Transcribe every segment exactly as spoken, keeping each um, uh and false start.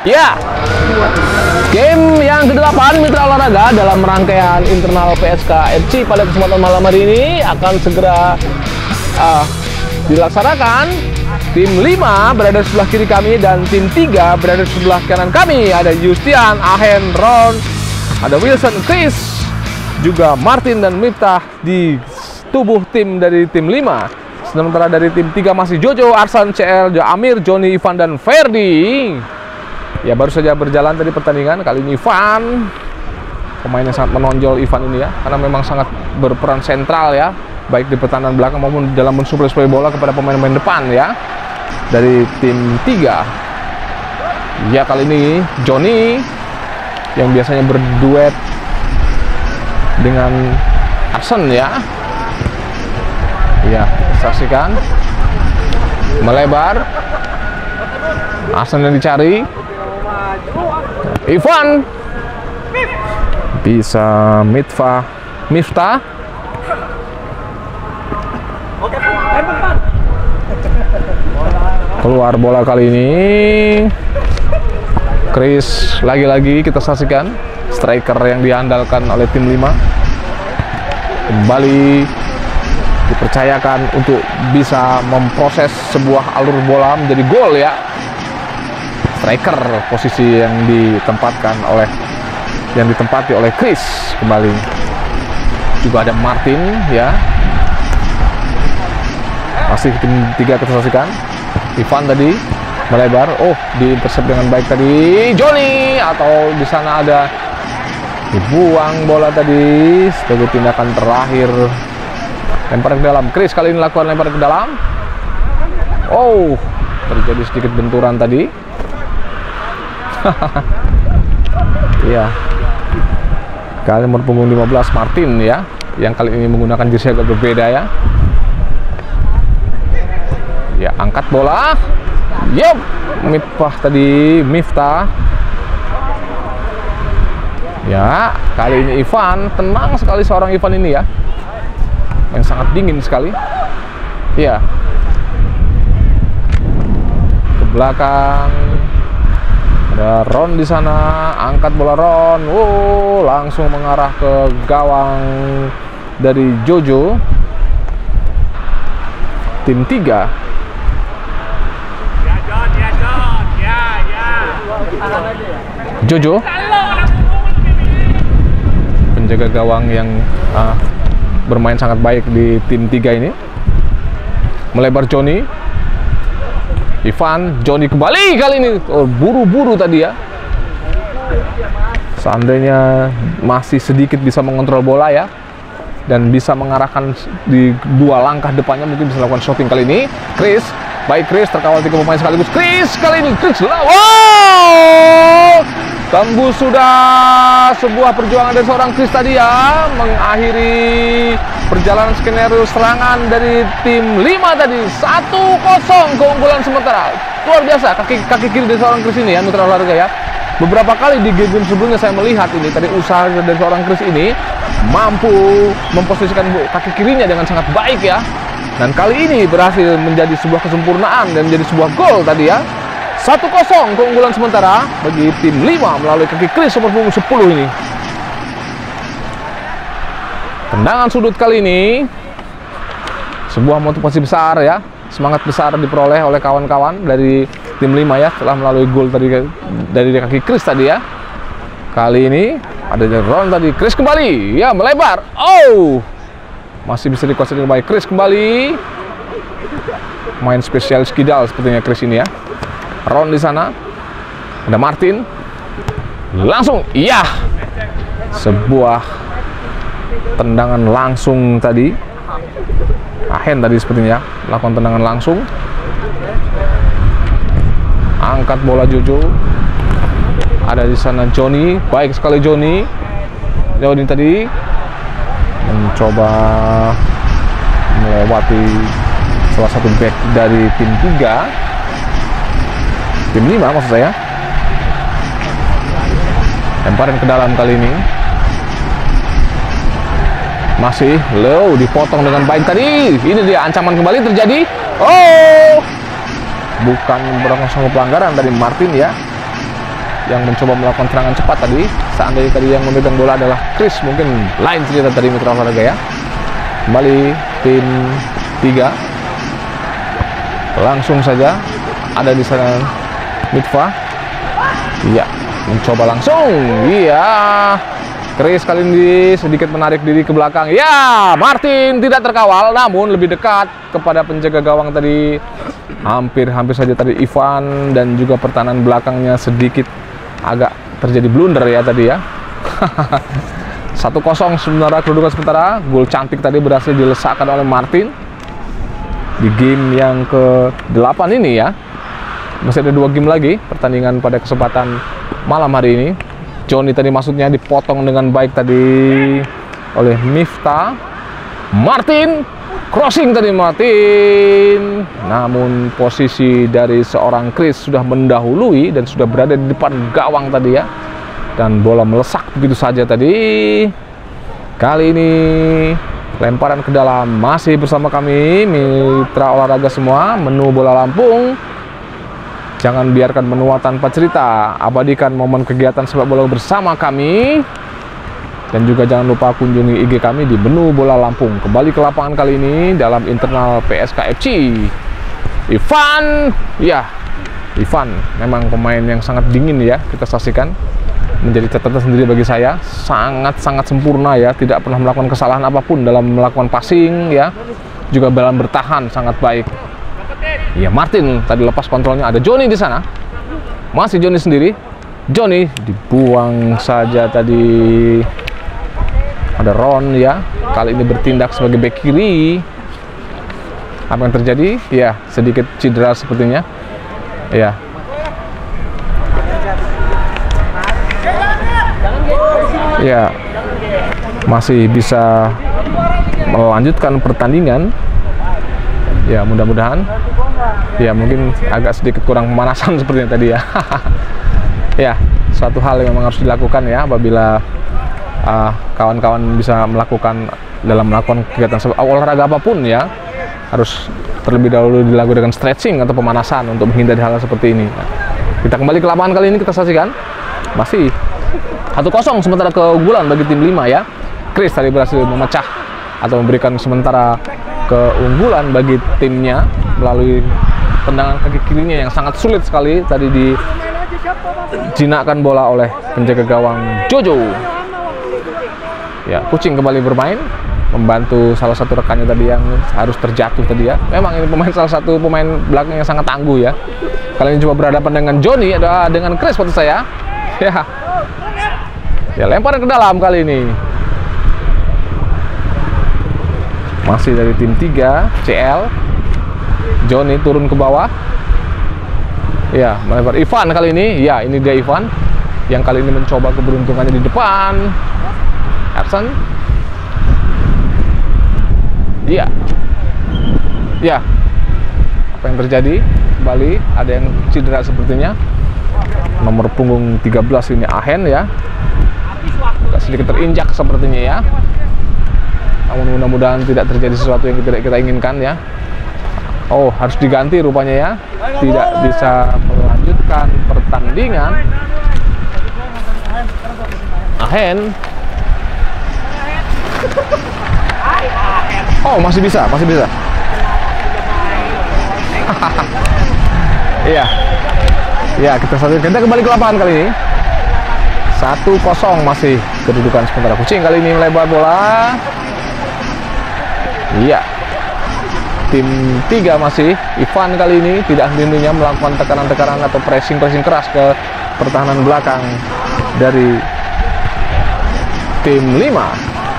Ya, game yang kedelapan Mitra Olahraga dalam rangkaian internal P S K F C pada kesempatan malam hari ini akan segera uh, dilaksanakan. Tim lima berada di sebelah kiri kami dan tim tiga berada di sebelah kanan kami. Ada Justian, Ahen, Ron, ada Wilson, Chris, juga Martin dan Miftah di tubuh tim dari tim lima. Sementara dari tim tiga masih Jojo, Arsan, C L, Amir, Joni, Ivan, dan Ferdi. Ya, baru saja berjalan tadi pertandingan. Kali ini Ivan, pemain yang sangat menonjol Ivan ini ya, karena memang sangat berperan sentral ya, baik di pertahanan belakang maupun dalam mensuplai bola kepada pemain-pemain depan ya, dari tim tiga. Ya, kali ini Joni yang biasanya berduet dengan Arsen ya. Ya, saksikan melebar. Arsen yang dicari. Ivan bisa Miftah Miftah keluar bola kali ini. Chris lagi-lagi kita saksikan, striker yang diandalkan oleh tim lima kembali dipercayakan untuk bisa memproses sebuah alur bola menjadi gol ya. Striker posisi yang ditempatkan oleh yang ditempati oleh Chris kembali. Juga ada Martin ya. Masih tim tiga kita saksikan. Ivan tadi melebar. Oh, diintersep dengan baik tadi Joni, atau di sana ada dibuang bola tadi sebagai tindakan terakhir. Lempar ke dalam. Chris kali ini lakukan lempar ke dalam. Oh, terjadi sedikit benturan tadi. Iya. Kali nomor punggung lima belas Martin ya, yang kali ini menggunakan jersey agak berbeda ya. Ya, angkat bola. Yup, Miftah tadi, Miftah. Ya, kali ini Ivan, tenang sekali seorang Ivan ini ya. Yang sangat dingin sekali. Iya. Ke belakang. Ada Ron di sana, angkat bola Ron. Wow, langsung mengarah ke gawang dari Jojo. Tim tiga. Jojo, penjaga gawang yang uh, bermain sangat baik di tim tiga ini. Melebar Joni. Ivan, Joni kembali kali ini. Oh, buru-buru tadi ya. Seandainya masih sedikit bisa mengontrol bola ya, dan bisa mengarahkan di dua langkah depannya, mungkin bisa lakukan shooting kali ini. Chris, baik Chris, terkawal tiga pemain sekaligus. Chris kali ini, Chris, wow, tembus sudah sebuah perjuangan dari seorang Chris tadi ya, mengakhiri perjalanan skenario serangan dari tim lima tadi. Satu kosong keunggulan sementara. Luar biasa kaki kaki kiri dari seorang Chris ini ya, Mitra Olahraga ya. Beberapa kali di game sebelumnya saya melihat ini tadi usaha dari seorang Chris ini mampu memposisikan kaki kirinya dengan sangat baik ya. Dan kali ini berhasil menjadi sebuah kesempurnaan dan menjadi sebuah gol tadi ya. Satu kosong keunggulan sementara bagi tim lima melalui kaki Chris nomor punggung sepuluh ini. Tendangan sudut kali ini sebuah motivasi besar ya, semangat besar diperoleh oleh kawan-kawan dari tim lima ya, setelah melalui gol tadi dari kaki Chris tadi ya. Kali ini ada Ron tadi. Chris kembali ya, melebar. Oh, masih bisa dikuasai dengan baik. Chris kembali, main spesialis kidal sepertinya Chris ini ya. Ron di sana, ada Martin, langsung iya, sebuah tendangan langsung tadi. Ahen tadi sepertinya melakukan tendangan langsung. Angkat bola Jojo. Ada di sana Joni, baik sekali Joni. Joni tadi mencoba melewati salah satu back dari tim tiga, tim lima maksud saya. Lemparan ke dalam kali ini. Masih low, dipotong dengan baik tadi. Ini dia ancaman kembali terjadi. Oh, bukan berlangsung pelanggaran dari Martin ya. yang mencoba melakukan serangan cepat tadi. Seandainya tadi yang memegang bola adalah Chris, mungkin lain cerita tadi Mitra Olahraga ya. Kembali tim tiga. Langsung saja ada di sana Mitfa. Iya, mencoba langsung. Iya. Chris kali ini sedikit menarik diri ke belakang. Ya, Martin tidak terkawal, namun lebih dekat kepada penjaga gawang tadi. Hampir-hampir saja tadi Ivan, dan juga pertahanan belakangnya sedikit agak terjadi blunder ya tadi ya. satu kosong sementara kedudukan sementara. Gol cantik tadi berhasil dilesakkan oleh Martin di game yang ke delapan ini ya. Masih ada dua game lagi pertandingan pada kesempatan malam hari ini. Johnny tadi maksudnya dipotong dengan baik tadi oleh Miftah. Martin crossing tadi Martin, namun posisi dari seorang Chris sudah mendahului dan sudah berada di depan gawang tadi ya, dan bola melesak begitu saja tadi. Kali ini lemparan ke dalam, masih bersama kami Mitra Olahraga semua. Menu Bola Lampung, jangan biarkan menua tanpa cerita. Abadikan momen kegiatan sepak bola bersama kami. Dan juga jangan lupa kunjungi I G kami di Menu Bola Lampung. Kembali ke lapangan kali ini dalam internal P S K F C. Ivan, ya, Ivan memang pemain yang sangat dingin ya, kita saksikan. Menjadi catatan sendiri bagi saya, sangat-sangat sempurna ya, tidak pernah melakukan kesalahan apapun dalam melakukan passing ya. Juga dalam bertahan sangat baik. Ya, Martin tadi lepas kontrolnya, ada Johnny di sana. Masih Johnny sendiri. Johnny dibuang saja tadi. Ada Ron ya, kali ini bertindak sebagai bek kiri. Apa yang terjadi? Ya, sedikit cedera sepertinya. Ya. Ya, masih bisa melanjutkan pertandingan. Ya, mudah-mudahan. Ya, mungkin agak sedikit kurang pemanasan sepertinya tadi ya. Ya, suatu hal yang memang harus dilakukan ya apabila kawan-kawan uh, bisa melakukan dalam melakukan kegiatan olahraga apapun ya, harus terlebih dahulu dilakukan dengan stretching atau pemanasan untuk menghindari hal seperti ini. Nah, kita kembali ke lapangan kali ini, kita saksikan masih satu kosong sementara keunggulan bagi tim lima ya. Chris tadi berhasil memecah atau memberikan sementara keunggulan bagi timnya melalui tendangan kaki kirinya yang sangat sulit sekali tadi dijinakkan bola oleh penjaga gawang Jojo. Ya, Kucing kembali bermain, membantu salah satu rekannya tadi yang harus terjatuh tadi ya. Memang ini pemain salah satu pemain belakang yang sangat tangguh ya. Kali ini coba berhadapan dengan Johnny, ada dengan Chris maksud saya. Ya. Ya, lemparan ke dalam kali ini. Masih dari tim tiga C L. Johnny turun ke bawah. Ya, melempar Ivan kali ini. Ya, ini dia Ivan yang kali ini mencoba keberuntungannya di depan. Ersan. Iya. Ya. Apa yang terjadi? Kembali ada yang cedera sepertinya. Nomor punggung tiga belas ini Ahen ya. Agak sedikit terinjak sepertinya ya. Namun mudah-mudahan tidak terjadi sesuatu yang tidak kita inginkan ya. Oh, harus diganti rupanya ya. Tidak bisa melanjutkan pertandingan. Ahen. Oh, masih bisa, masih bisa. Iya. Ya, kita satu kita kembali ke lapangan kali ini. satu kosong masih kedudukan sementara. Kucing kali ini melebar bola. Iya. Tim tiga masih. Ivan kali ini tidak henti-hentinya melakukan tekanan-tekanan atau pressing-pressing keras ke pertahanan belakang dari tim lima.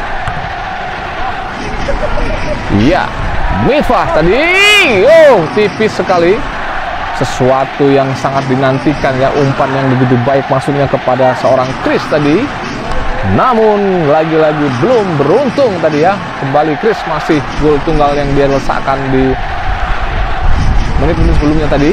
Iya, Miftah tadi, oh tipis sekali. Sesuatu yang sangat dinantikan ya, umpan yang begitu baik maksudnya kepada seorang Chris tadi. Namun lagi-lagi belum beruntung tadi ya. Kembali Chris, masih gol tunggal yang dia letakkan di menit-menit sebelumnya tadi.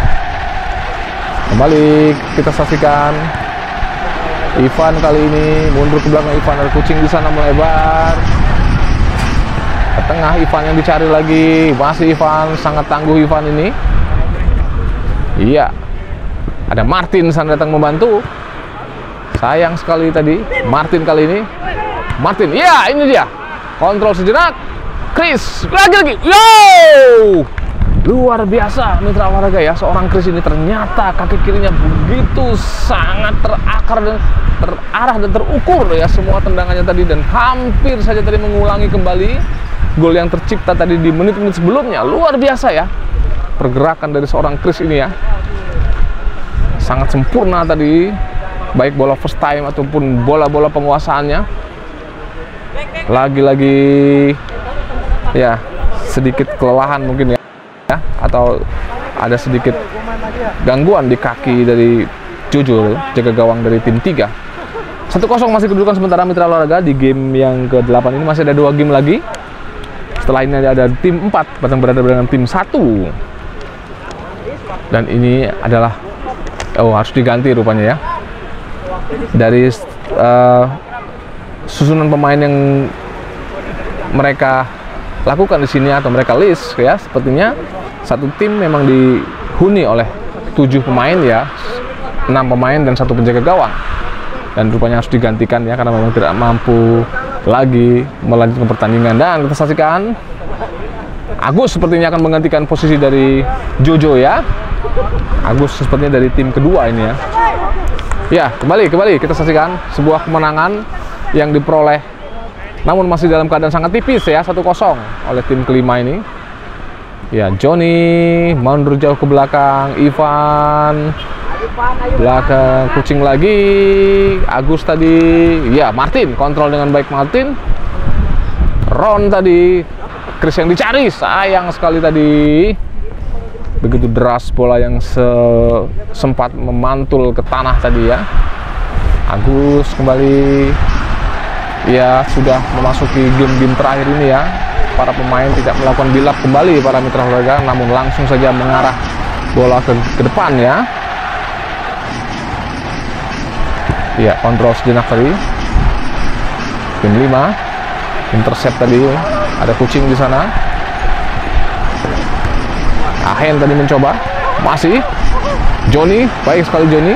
Kembali kita saksikan Ivan kali ini mundur ke belakang. Ivan, ada Kucing di sana melebar ke tengah. Ivan yang dicari lagi, masih Ivan, sangat tangguh Ivan ini. Iya, Ada Martin sana datang membantu. Sayang sekali tadi Martin kali ini. Martin, ya ini dia. Kontrol sejenak. Chris, lagi-lagi. Yo! Luar biasa mitra olahraga ya. Seorang Chris ini ternyata kaki kirinya begitu sangat terakar dan terarah dan terukur ya semua tendangannya tadi, dan hampir saja tadi mengulangi kembali gol yang tercipta tadi di menit-menit sebelumnya. Luar biasa ya pergerakan dari seorang Chris ini ya. Sangat sempurna tadi, baik bola first time ataupun bola-bola penguasaannya. Lagi-lagi ya sedikit kelelahan mungkin ya, ya, atau ada sedikit gangguan di kaki dari Jojo, jaga gawang dari tim tiga. satu kosong masih kedudukan sementara mitra olahraga di game yang ke delapan ini. Masih ada dua game lagi. Setelah ini ada tim empat yang berada dengan tim satu. Dan ini adalah, oh harus diganti rupanya ya. Dari uh, susunan pemain yang mereka lakukan di sini atau mereka list ya, sepertinya satu tim memang dihuni oleh tujuh pemain ya, enam pemain dan satu penjaga gawang, dan rupanya harus digantikan ya karena memang tidak mampu lagi melanjutkan pertandingan. Dan kita saksikan Agus sepertinya akan menggantikan posisi dari Jojo ya. Agus sepertinya dari tim kedua ini ya. Ya, kembali, kembali kita saksikan sebuah kemenangan yang diperoleh, namun masih dalam keadaan sangat tipis ya, satu kosong oleh tim kelima ini. Ya, Johnny mundur jauh ke belakang, Ivan belakang, kucing lagi, Agus tadi, ya Martin kontrol dengan baik Martin. Ron tadi, Chris yang dicari, sayang sekali tadi. Begitu deras bola yang se sempat memantul ke tanah tadi ya. Agus kembali, ya sudah memasuki game-game terakhir ini ya. Para pemain tidak melakukan build up kembali para mitra olahraga, namun langsung saja mengarah bola ke, ke depan ya. Ya, kontrol sejenak tadi. Tim lima, intercept tadi, ada kucing di sana. Ahen tadi mencoba, masih Johnny, baik sekali Johnny.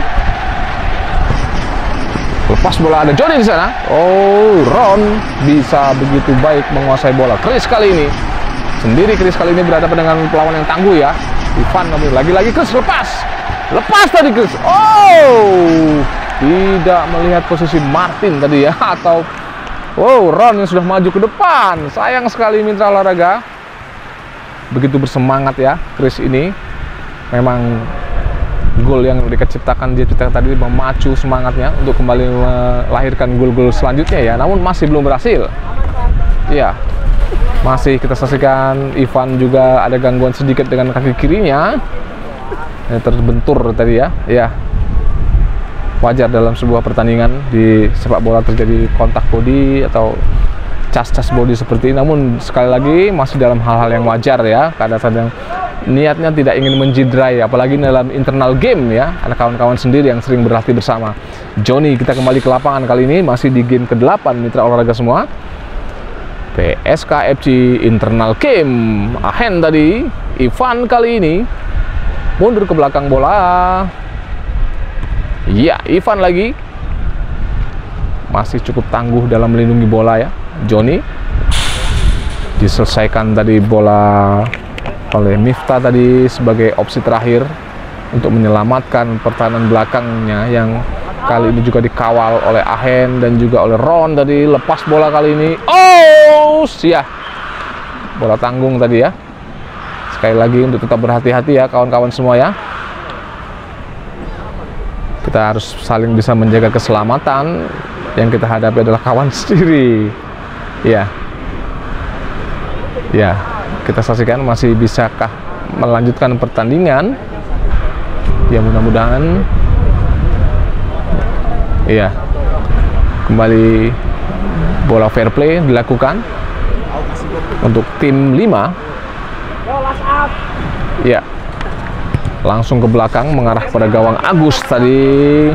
Lepas bola, ada Johnny di sana. Oh, Ron bisa begitu baik menguasai bola. Chris kali ini sendiri, Chris kali ini berhadapan dengan pelawan yang tangguh ya. Ivan lagi-lagi Chris lepas, lepas tadi Chris. Oh, tidak melihat posisi Martin tadi ya, atau wow, Ron yang sudah maju ke depan. Sayang sekali mitra olahraga. Begitu bersemangat ya Chris ini. Memang gol yang diciptakan dia ciptakan tadi memacu semangatnya untuk kembali melahirkan gol-gol selanjutnya ya, namun masih belum berhasil. Iya, masih kita saksikan Ivan juga ada gangguan sedikit dengan kaki kirinya yang terbentur tadi ya. Iya, wajar dalam sebuah pertandingan di sepak bola terjadi kontak body atau cas-cas body seperti ini, namun sekali lagi masih dalam hal-hal yang wajar ya, kadang-kadang niatnya tidak ingin menjidrai, apalagi dalam internal game ya, ada kawan-kawan sendiri yang sering berlatih bersama. Johnny, kita kembali ke lapangan kali ini masih di game ke delapan mitra olahraga semua. P S K F C internal game. Ahen tadi, Ivan kali ini mundur ke belakang bola. Ya, Ivan lagi masih cukup tangguh dalam melindungi bola ya. Johnny diselesaikan tadi bola oleh Miftah tadi sebagai opsi terakhir untuk menyelamatkan pertahanan belakangnya yang kali ini juga dikawal oleh Ahen dan juga oleh Ron tadi. Lepas bola kali ini, oh sia, bola tanggung tadi ya. Sekali lagi untuk tetap berhati-hati ya kawan-kawan semua ya. Kita harus saling bisa menjaga keselamatan. Yang kita hadapi adalah kawan sendiri. Ya, ya, kita saksikan masih bisakah melanjutkan pertandingan. Ya mudah-mudahan. Iya, kembali bola fair play dilakukan untuk tim lima. Ya, langsung ke belakang mengarah pada gawang Agus tadi.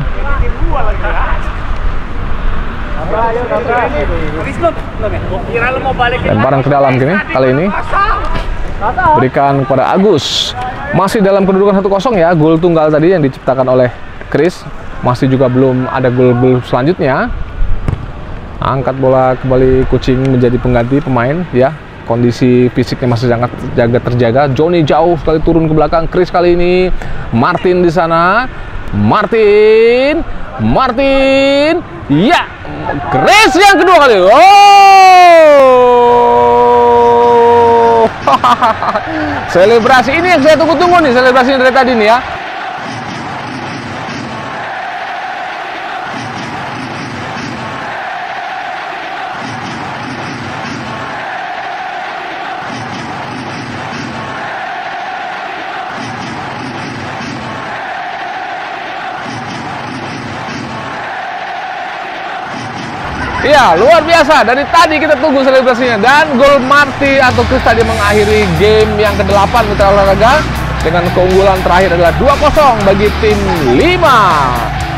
Lemparan ke dalam gini kali ini, berikan kepada Agus. Masih dalam kedudukan satu kosong ya, gol tunggal tadi yang diciptakan oleh Chris. Masih juga belum ada gol-gol selanjutnya. Angkat bola kembali, Kucing menjadi pengganti pemain ya. Kondisi fisiknya masih sangat jaga terjaga. Johnny jauh sekali turun ke belakang. Chris kali ini. Martin di sana. Martin. Martin. Ya. Chris yang kedua kali. Oh. Selebrasi ini yang saya tunggu-tunggu nih, selebrasinya dari tadi nih ya. Ya, luar biasa. Dari tadi kita tunggu selebrasinya. Dan gol Marty atau Chris tadi mengakhiri game yang kedelapan Mitra Olahraga dengan keunggulan terakhir adalah dua kosong bagi tim lima.